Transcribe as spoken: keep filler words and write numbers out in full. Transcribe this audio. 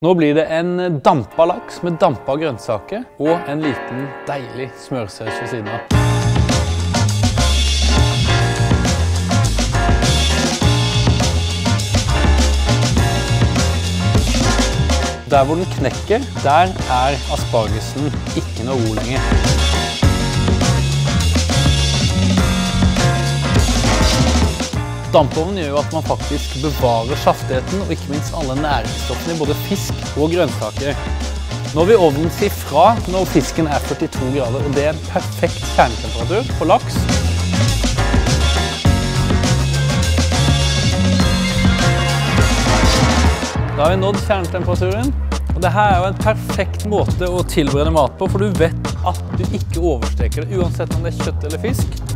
Nå blir det en dampa laks med dampa grønnsaker og en liten deilig smørsaus ved siden av. Der hvor den knekker, der er aspargesen ikke noe god lenger. Dampovnen gjør jo at man faktisk bevarer saftigheten og ikke minst alle næringsstoffene i både fisk og grønnsaker. Nå vil ovnen si fra når fisken er førtito grader, og det er en perfekt kjernetemperatur på laks. Da har vi nådd kjernetemperaturen, og dette er jo en perfekt måte å tilberede mat på, for du vet at du ikke oversteker det, uansett om det er kjøtt eller fisk.